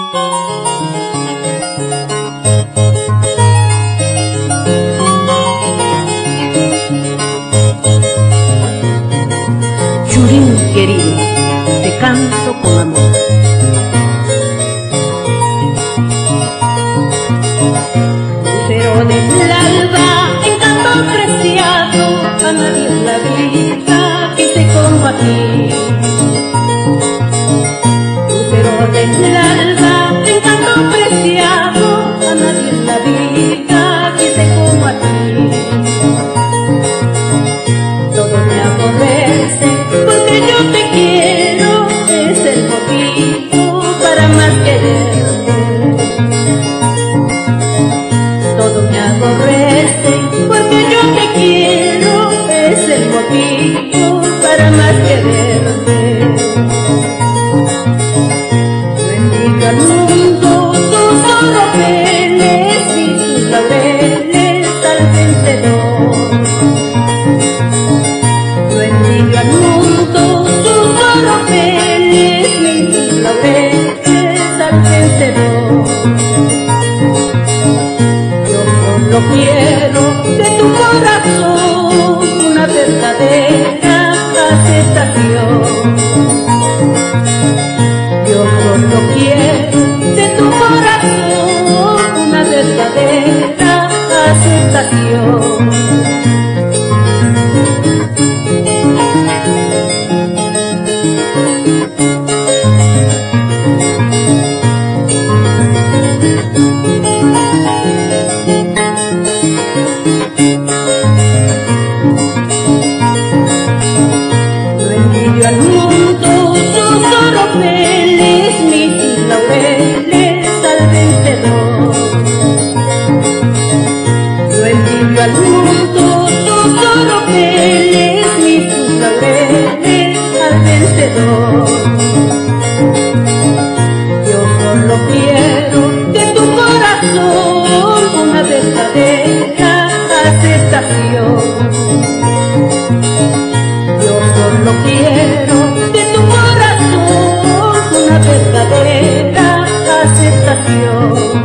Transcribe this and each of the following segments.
Churín querido, te canto con amor. Lucero del alba, encanto preciado, a nadie en la vida quise como a ti. Lucero del alba, encanto preciado, a nadie en la vida quise como a ti. Todo me aborrece porque yo te quiero, es el motivo para más quererte. Todo me aborrece porque yo te quiero, es el motivo para más quererte. Bendiga al mundo tus oropeles y tus laureles al vencedor. Bendiga al mundo tus oropeles y tus laureles al vencedor. Yo quiero de tu corazón una verdadera aceptación. Yo solo quiero de tu corazón una verdadera aceptación. Al mundo tus oropeles, ni tus laureles al vencedor. Yo envidio al mundo tus oropeles, ni tus laureles al vencedor. Yo solo quiero de tu corazón una verdadera aceptación. Solo quiero de tu corazón una verdadera aceptación.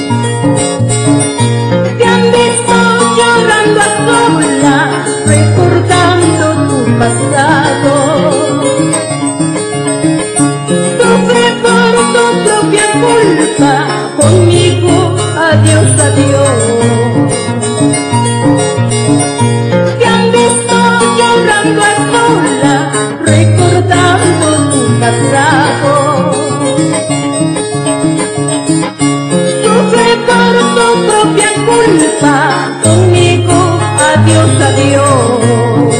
Te han visto llorando a solas, recordando tu pasado. Sufre por tu propia culpa, conmigo adiós, adiós. Te han visto llorando a solas, recordando tu pasado. Sufre por tu propia culpa, conmigo adiós, adiós.